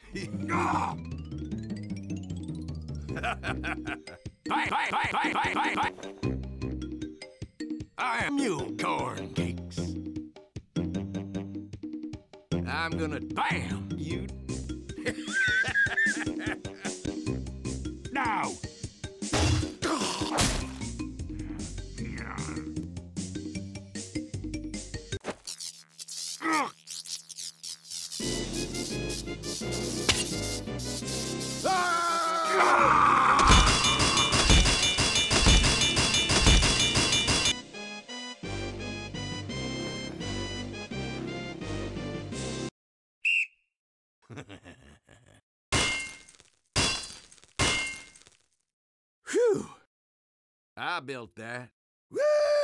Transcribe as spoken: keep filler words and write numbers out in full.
Ah! I am mule corn cakes. I'm gonna bam you. Now. Whew! I built that. Woo!